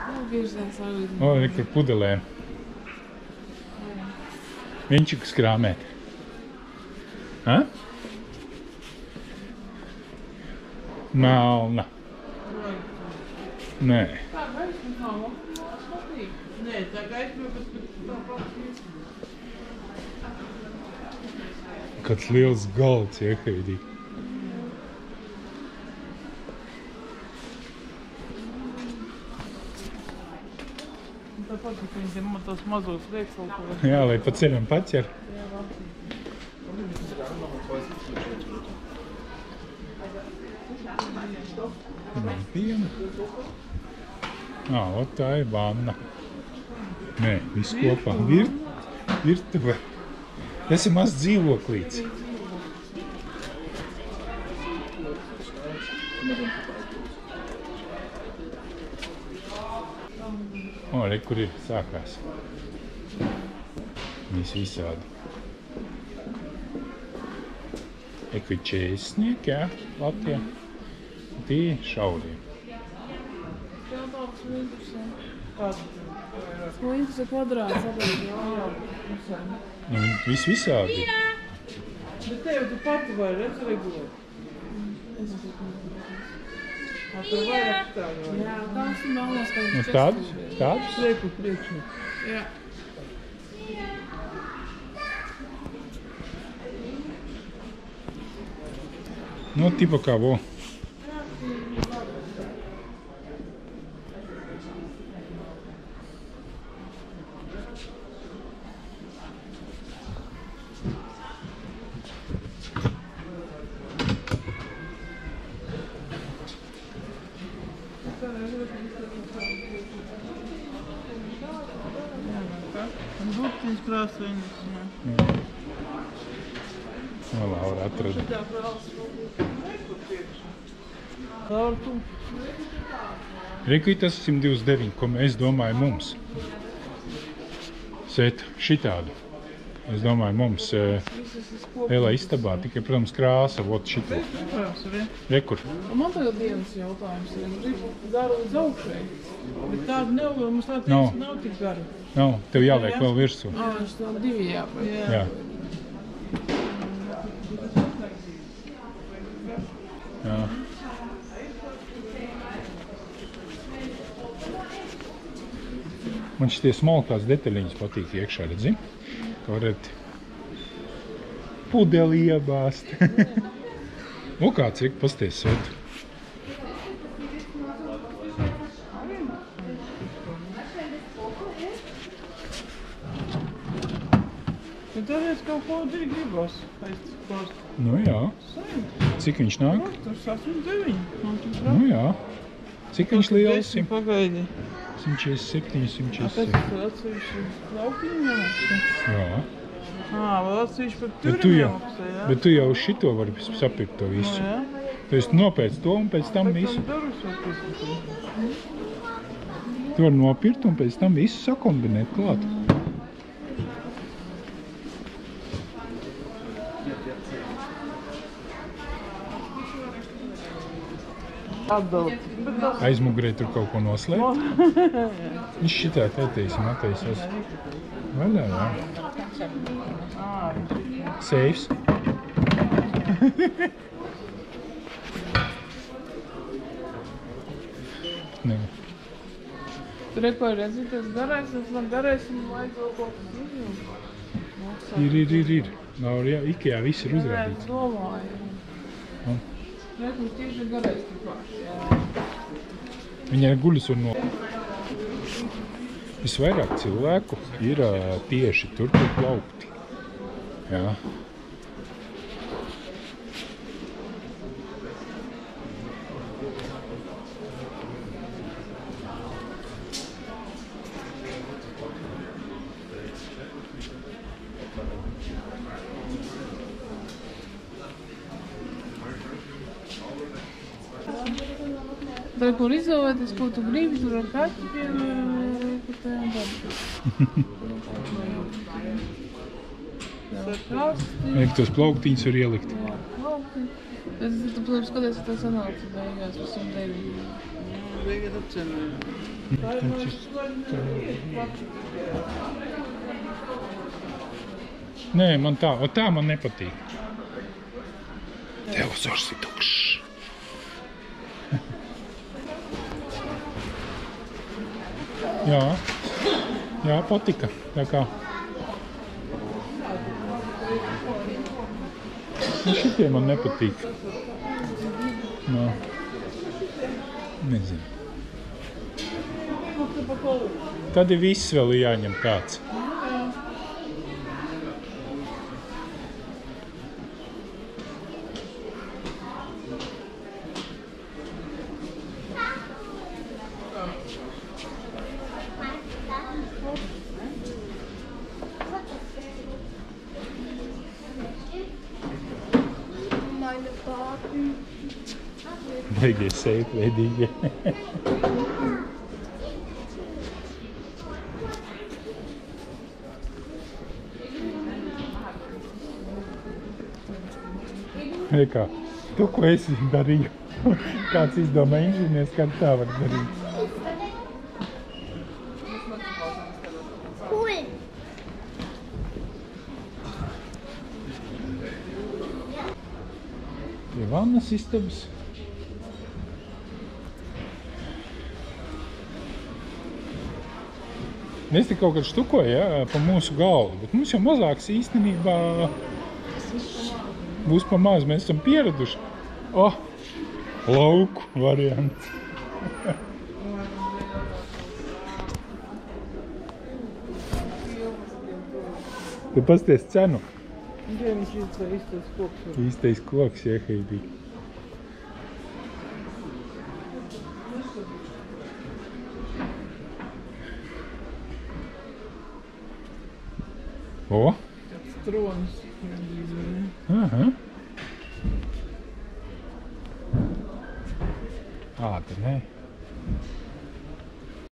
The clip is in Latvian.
O, ir kur pudelēm. Viņčikus krāmēt. Ha? Melna. Nē. Kāds liels galds iehaidī. Tāpat, ka viņam tās mazos veikslu. Jā, lai pa ceļam paķer. Piena. Ot tā ir vanna. Nē, viss kopā. Virtuve. Tas ir maz dzīvoklīts. Re, kur ir sākās. Viss visādi. Ekvi 40, jā, Latvijā. Tie šaurie. Jā, tāds interesē. Slintas ir kvadrāts, jā. Viss visādi. Bet tev tu pati vai redz regulēt? Tev vajag tādu vai? Jā, tās ir malās, kā viņš Tādus? Tādus? Lieku priekšņu. Jā. Nu, tipa kā vo. Burtiņas krāsainas, jā. Laura atrada. Laura, tu? Reku, tas 129, ko es domāju mums. Sēt šitādu. Es domāju mums lielā istabā, tikai, protams, krāsa, vot šito. Rekur. Man tagad dienas jautājums ir. Gribu garu uz augšai. Bet tāda nav, mums tā teiks, nav tik gara. Nav, tev jāliek vēl virsū. Es tā divi jāpēc. Jā. Jā. Man šitie smalkās detaļiņas patīk iekšā, redzi? Ka varat pudeli iebāzt. O, kāds ir, pasties sēt. Bet tāpēc kaut ko arī gribas aizklāst. Nu jā. Cik viņš nāk? Tur 89. Nu jā. Cik viņš liels? Pagaidi. 147, 147. Tāpēc tu atsevišķi lauktiņu jāmaksā? Jā. Vēl atsevišķi par turim jāmaksā, jā? Bet tu jau šito vari sapirkt to visu. Jā. Tu esi nopēc to un pēc tam visu. Tu vari nopirkt un pēc tam visu sakombinēt klāt. Aizmugurē tur kaut ko noslēpt. Viņš šitā attaisās. Vaļā, jā. Seifs. Nē. Tur ko redzi, tas garais, un vajag vēl kaut kas izjūt. Ir. Laura, jā, Ikejā viss ir uzrādīts. Domāju. Rekur tieši garais tipāši, jā. Viņai guļas un no... Visvairāk cilvēku ir tieši tur, kur plaukti. Jā. Tad, kur izvēlēties, ko tu gribi, tur ar kaķi piemērotēm darbu. Vajag tos plauktiņus var ielikt. Jā, plauktiņi. Tu, protams, skaties, ka tā sanāca beigās par 109. Nē, man tā, tā man nepatīk. Televizors ir tukšs. Jā, patika. Tā kā. Šitie man nepatīk. No. Nezinu. Tad ir viss vēl jāņem kāds. Beigie seipveidīgie. Kā, tu, ko esi darīju? Kāds izdomā inženieris, kā tā var darīt? Pie vannas istabas. Es te kaut kad štukoju, ja, pa mūsu galvu, bet mums jau mazāks īstenībā būs pa maz, mēs esam pieraduši. Lauku variants. Tu pasties cenu. Viņš īstais koks. Īstais koks, ja, Heidi. Tāds tronis. Aha. Ātri, ne?